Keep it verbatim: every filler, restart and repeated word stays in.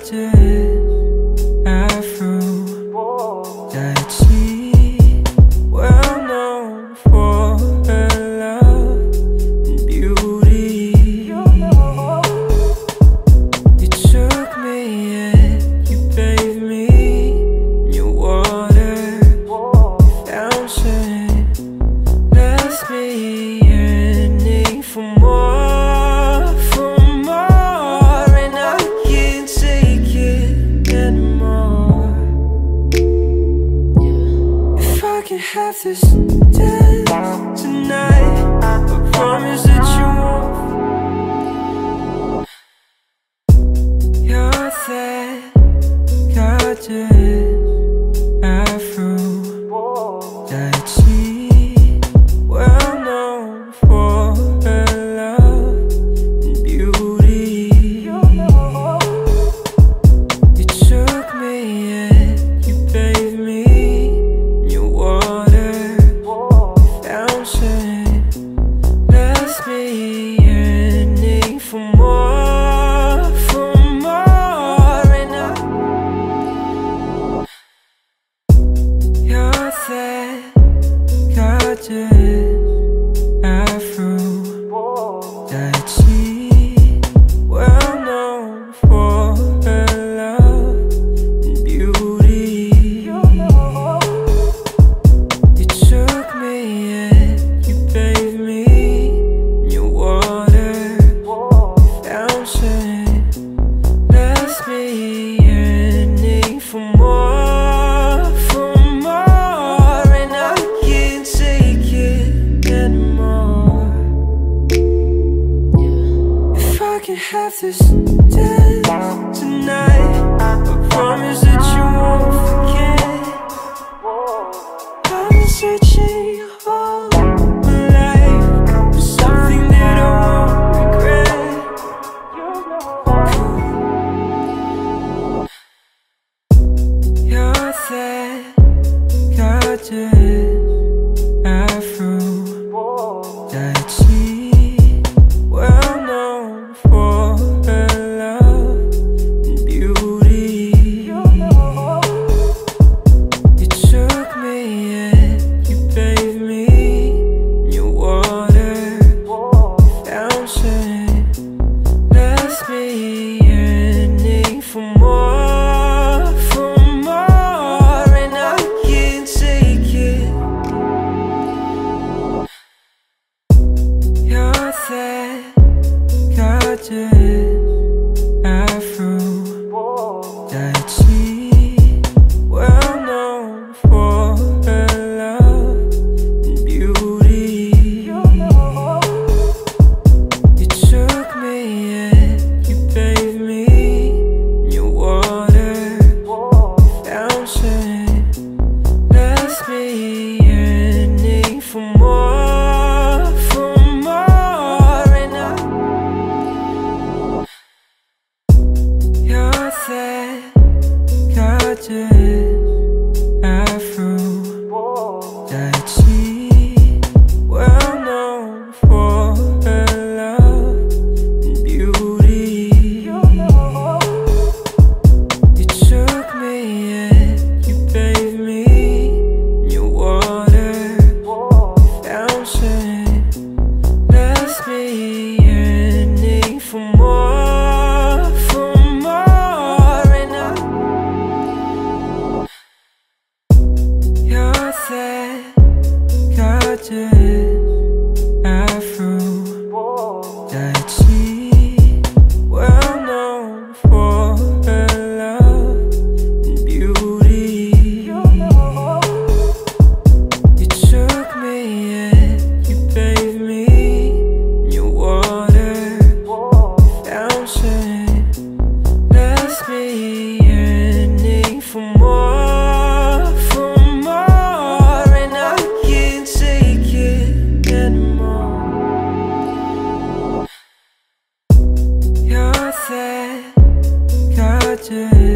well known for her love and beauty. You took me and you bathed me in your water, fountain, left me yearning for more, for more, and I can't take it anymore. If I can have this dance tonight, I promise that you won't. You're that goddess Aphrodite, well known for her love and beauty. You took me and you bathed me in your water, fountain, left me yearning for more, for more, and I, you're that goddess Aphrodite, well known for her love and beauty. You took me and you bathed me in your water, fountain, left me yearning for more, for more, and I can't take it anymore. If I can have this dance tonight, I promise that you won't forget. I've been searching all my life for something that I won't regret. You're that goddess Aphrodite, well known for her love and beauty. You took me and you bathed me in your water, fountain, left me yearning for more, for more, and I can't take it. You're that goddess Aphrodite, well known for her love and beauty. You took me and you bathed me in your water, fountain, left me yearning for more, for more, and I, you're that goddess Aphrodite, well known for her love and beauty. You took me and you bathed me in your water, fountain, left me yearning for more, for more, and I, you're that goddess Aphrodite, well known for her love and beauty. You took me and you bathed me in your water, fountain, left me yearning for more, for more, and I can't take it anymore. You're that goddess